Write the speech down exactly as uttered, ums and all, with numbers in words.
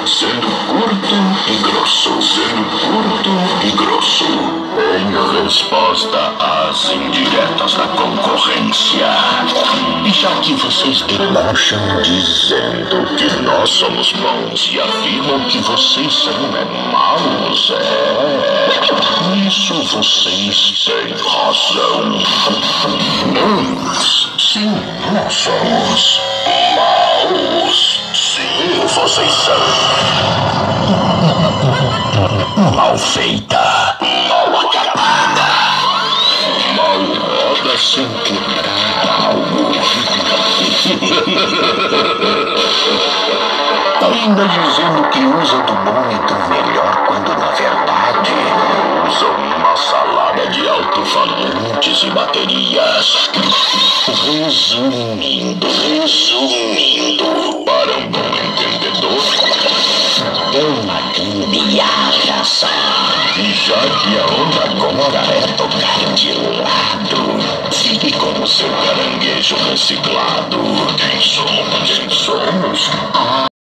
Sendo curto e grosso. Sendo curto e grosso. Em resposta às indiretas da concorrência. E já que vocês debocham dizendo que nós somos bons e afirmam que vocês são é, maus, é... Nisso vocês têm razão. Nós, sim, nós somos maus. Sim, vocês são. Mal feita. Mal acabada. Mal roda sem quebrar algo. Ainda dizendo que usa do bom e do melhor, quando na verdade usam uma salada de alto-falantes e baterias. Resumindo, resumindo, para um bom entendedor, é uma gambiarra. E já que a onda agora é tocar de lado, fique com o seu caranguejo reciclado. Quem somos? Quem somos? Ah.